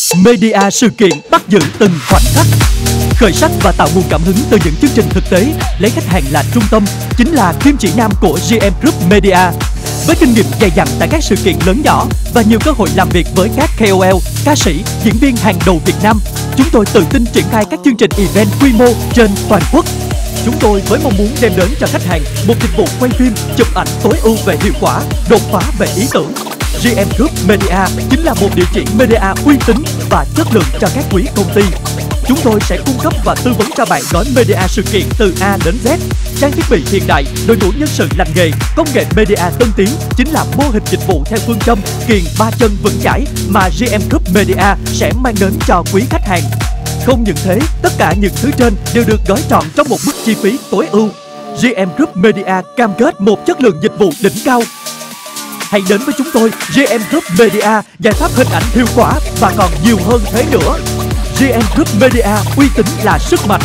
Media sự kiện bắt giữ từng khoảnh khắc, khởi sắc và tạo nguồn cảm hứng từ những chương trình thực tế, lấy khách hàng là trung tâm, chính là kim chỉ nam của GM Group Media. Với kinh nghiệm dày dặn tại các sự kiện lớn nhỏ và nhiều cơ hội làm việc với các KOL, ca sĩ, diễn viên hàng đầu Việt Nam, chúng tôi tự tin triển khai các chương trình event quy mô trên toàn quốc. Chúng tôi với mong muốn đem đến cho khách hàng một dịch vụ quay phim, chụp ảnh tối ưu về hiệu quả, đột phá về ý tưởng. GM Group Media chính là một địa chỉ media uy tín và chất lượng cho các quý công ty. Chúng tôi sẽ cung cấp và tư vấn cho bạn gói media sự kiện từ A đến Z, trang thiết bị hiện đại, đội ngũ nhân sự lành nghề, công nghệ media tân tiến chính là mô hình dịch vụ theo phương châm kiềng ba chân vững chãi mà GM Group Media sẽ mang đến cho quý khách hàng. Không những thế, tất cả những thứ trên đều được gói trọn trong một mức chi phí tối ưu. GM Group Media cam kết một chất lượng dịch vụ đỉnh cao. Hãy đến với chúng tôi, GM Group Media, giải pháp hình ảnh hiệu quả và còn nhiều hơn thế nữa. GM Group Media, uy tín là sức mạnh.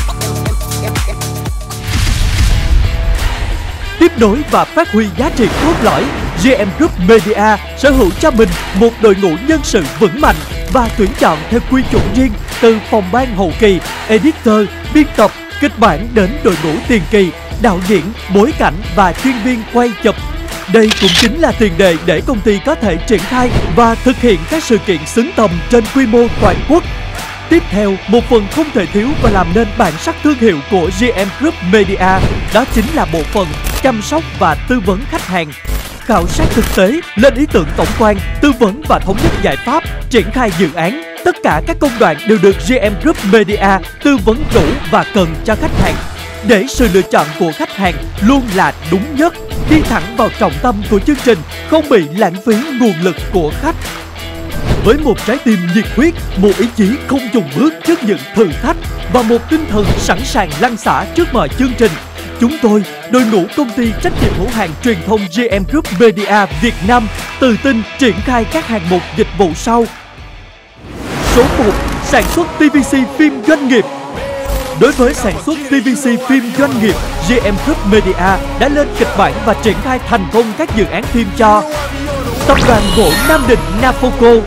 Tiếp nối và phát huy giá trị cốt lõi, GM Group Media sở hữu cho mình một đội ngũ nhân sự vững mạnh và tuyển chọn theo quy chuẩn riêng, từ phòng ban hậu kỳ, editor, biên tập, kịch bản đến đội ngũ tiền kỳ, đạo diễn, bối cảnh và chuyên viên quay chụp. Đây cũng chính là tiền đề để công ty có thể triển khai và thực hiện các sự kiện xứng tầm trên quy mô toàn quốc. Tiếp theo, một phần không thể thiếu và làm nên bản sắc thương hiệu của GM Group Media, đó chính là bộ phận chăm sóc và tư vấn khách hàng. Khảo sát thực tế, lên ý tưởng tổng quan, tư vấn và thống nhất giải pháp, triển khai dự án. Tất cả các công đoạn đều được GM Group Media tư vấn đủ và cần cho khách hàng, để sự lựa chọn của khách hàng luôn là đúng nhất, đi thẳng vào trọng tâm của chương trình, không bị lãng phí nguồn lực của khách. Với một trái tim nhiệt huyết, một ý chí không chùn bước trước những thử thách và một tinh thần sẵn sàng lăn xả trước mọi chương trình, chúng tôi, đội ngũ công ty trách nhiệm hữu hạn truyền thông GM Group Media Việt Nam, tự tin triển khai các hạng mục dịch vụ sau. Số 1. Sản xuất TVC phim doanh nghiệp. Đối với sản xuất TVC phim doanh nghiệp, GM Group Media đã lên kịch bản và triển khai thành công các dự án phim cho Tập đoàn Gỗ Nam Định Nafoco,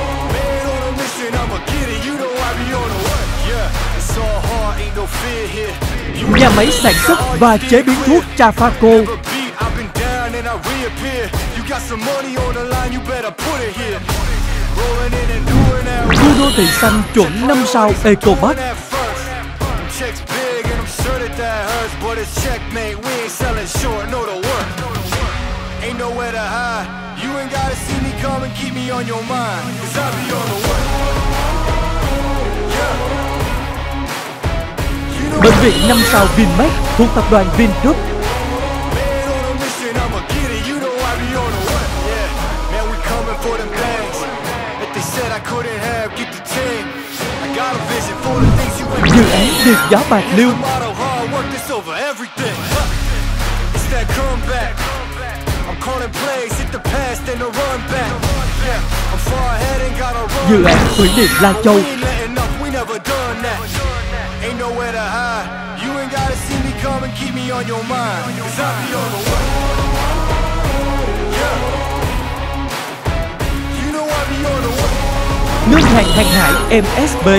nhà máy sản xuất và chế biến thuốc Trafaco, khu đô thị xanh chuẩn 5 sao Ecopark, bệnh viện 5 sao Vinmec thuộc tập đoàn Vingroup, dự án Điện Gió Bạc Liêu, dự án Thủy điện Lai Châu, ngân hàng hàng hải MSB,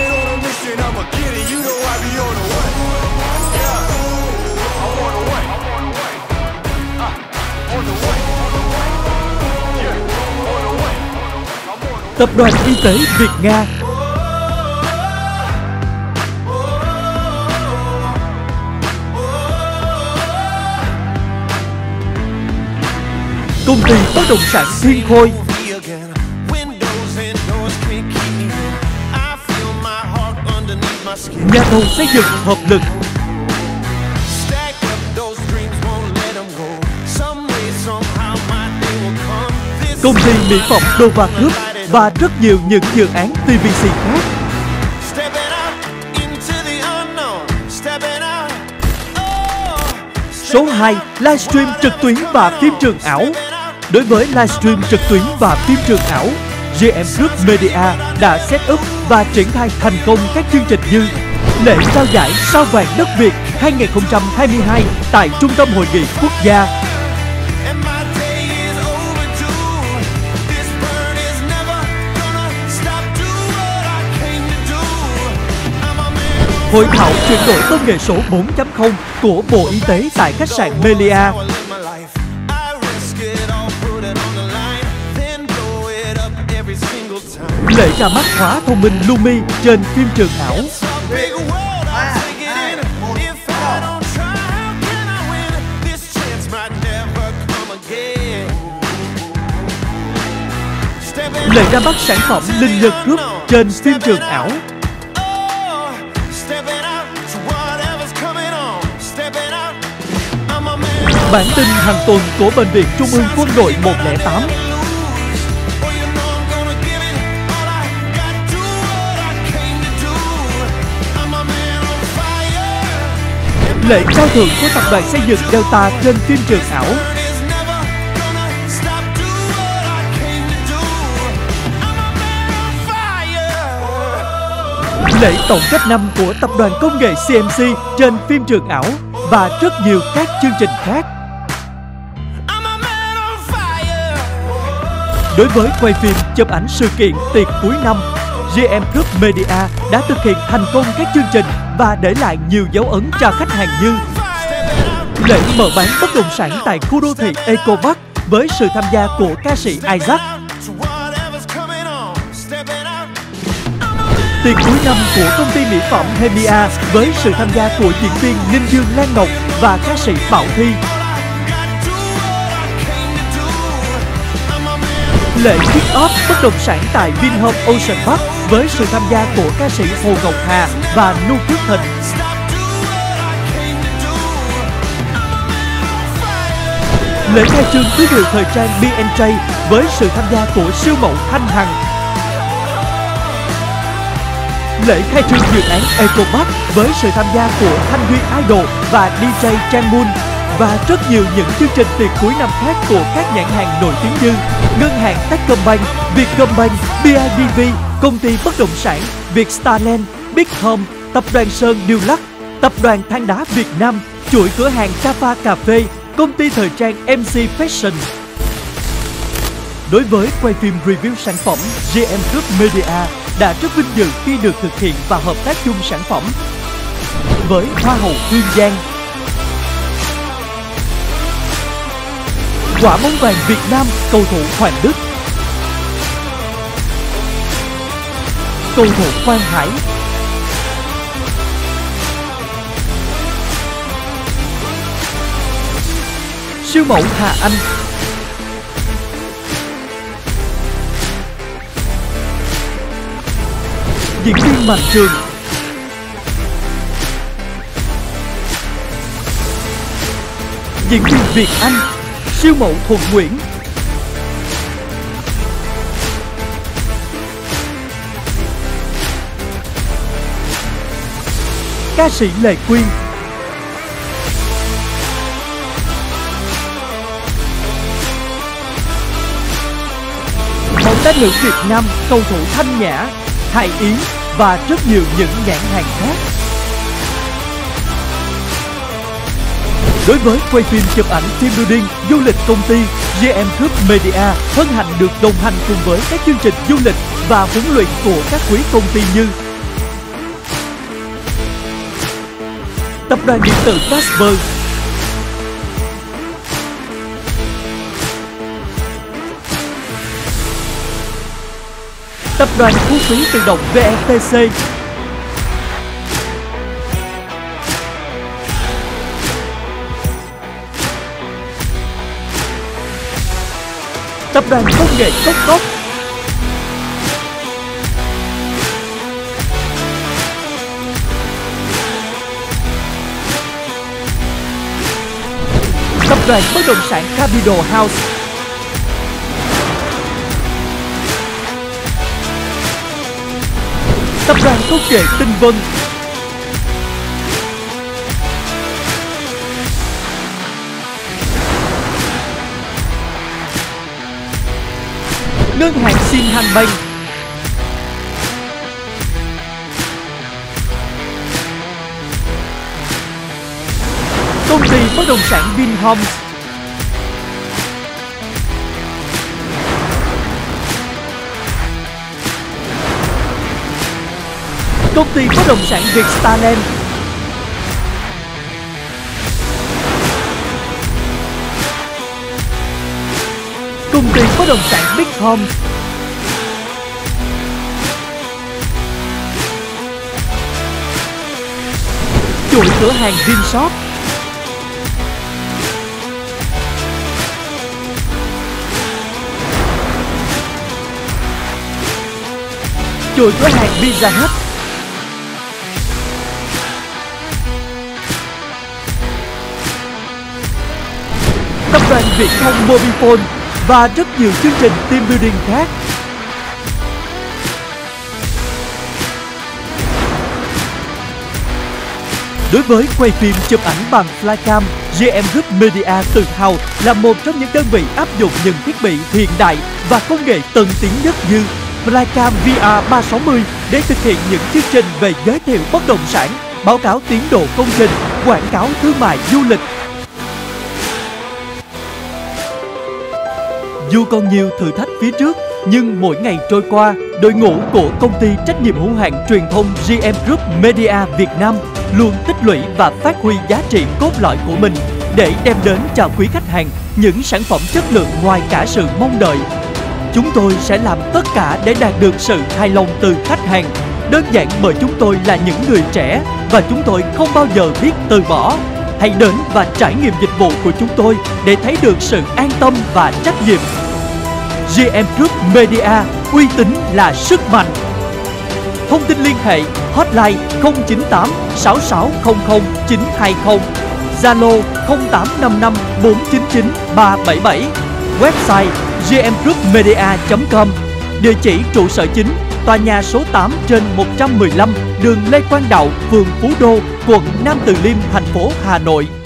Tập đoàn Y tế Việt Nga, công ty bất động sản Thiên Khôi, nhà thầu xây dựng Hợp Lực, công ty mỹ phẩm Dova Group và rất nhiều những dự án TVC khác. Số 2. Livestream trực tuyến và phim trường ảo. Đối với livestream trực tuyến và phim trường ảo, GM Group Media đã set up và triển khai thành công các chương trình như lễ trao giải Sao vàng đất Việt 2022 tại Trung tâm Hội nghị Quốc gia, Hội thảo chuyển đổi công nghệ số 4.0 của Bộ Y tế tại khách sạn Melia. Lễ ra mắt khóa thông minh Lumi trên phim trường ảo. Lễ ra mắt sản phẩm Linh Nhật Group trên phim trường ảo. Bản tin hàng tuần của Bệnh viện Trung ương Quân đội 108. Lễ trao thưởng của tập đoàn xây dựng Delta trên phim trường ảo. Lễ tổng kết năm của tập đoàn công nghệ CMC trên phim trường ảo và rất nhiều các chương trình khác. Đối với quay phim, chụp ảnh sự kiện tiệc cuối năm, GM Group Media đã thực hiện thành công các chương trình và để lại nhiều dấu ấn cho khách hàng như lễ mở bán bất động sản tại khu đô thị Eco Park với sự tham gia của ca sĩ Isaac, tiệc cuối năm của công ty mỹ phẩm Hemia với sự tham gia của diễn viên Ninh Dương Lan Ngọc và ca sĩ Bảo Thi, lễ kick-off bất động sản tại Vinhome Ocean Park với sự tham gia của ca sĩ Hồ Ngọc Hà và Nu Phước Thịnh, lễ khai trương thương hiệu thời trang B&J với sự tham gia của siêu mẫu Thanh Hằng, lễ khai trương dự án Eco Park với sự tham gia của Thanh Huy Idol và DJ Trang Moon và rất nhiều những chương trình tiệc cuối năm khác của các nhãn hàng nổi tiếng như Ngân hàng Techcombank, Vietcombank, BIDV, công ty bất động sản Vietstarland, Big Home, tập đoàn Sơn Điêu Lắc, tập đoàn Than đá Việt Nam, chuỗi cửa hàng Java Cà phê, công ty thời trang MC Fashion. Đối với quay phim review sản phẩm, GM Group Media đã rất vinh dự khi được thực hiện và hợp tác chung sản phẩm với Hoa hậu Hương Giang, quả bóng vàng Việt Nam cầu thủ Hoàng Đức, cầu thủ Quang Hải, siêu mẫu Hà Anh, diễn viên Mạnh Trường, diễn viên Việt Anh, siêu mẫu Thuận Nguyễn, ca sĩ Lệ Quyên, bóng đá nữ Việt Nam cầu thủ Thanh Nhã, Hải Yến và rất nhiều những nhãn hàng khác. Đối với quay phim chụp ảnh team building, du lịch công ty, GM Group Media hân hạnh được đồng hành cùng với các chương trình du lịch và huấn luyện của các quý công ty như tập đoàn điện tử Casper, tập đoàn thu phí tự động VETC, tập đoàn công nghệ Cốc Cốc, tập đoàn bất động sản Capital House, tập đoàn công nghệ Tinh Vân, ngân hàng Sinhanbank, công ty bất động sản Vinhomes, Công ty bất động sản Vietstarland, công ty bất động sản Big Home, chuỗi cửa hàng Vinshop, chuỗi cửa hàng Pizza Hut, tập đoàn Viễn thông Mobifone và rất nhiều chương trình team building khác. Đối với quay phim chụp ảnh bằng Flycam, JM Group Media tự hào là một trong những đơn vị áp dụng những thiết bị hiện đại và công nghệ tân tiến nhất như Flycam VR 360 để thực hiện những chương trình về giới thiệu bất động sản, báo cáo tiến độ công trình, quảng cáo thương mại du lịch. Dù còn nhiều thử thách phía trước, nhưng mỗi ngày trôi qua, đội ngũ của công ty trách nhiệm hữu hạn truyền thông JM Group Media Việt Nam luôn tích lũy và phát huy giá trị cốt lõi của mình để đem đến cho quý khách hàng những sản phẩm chất lượng ngoài cả sự mong đợi. Chúng tôi sẽ làm tất cả để đạt được sự hài lòng từ khách hàng. Đơn giản bởi chúng tôi là những người trẻ và chúng tôi không bao giờ biết từ bỏ. Hãy đến và trải nghiệm dịch vụ của chúng tôi để thấy được sự an tâm và trách nhiệm. JM Group Media, uy tín là sức mạnh. Thông tin liên hệ hotline 098 6600 920, Zalo 0855 499 377, website jmgroupmedia.com. Địa chỉ trụ sở chính tòa nhà số 8 trên 115 đường Lê Quang Đạo, phường Phú Đô, quận Nam Từ Liêm, thành phố Hà Nội.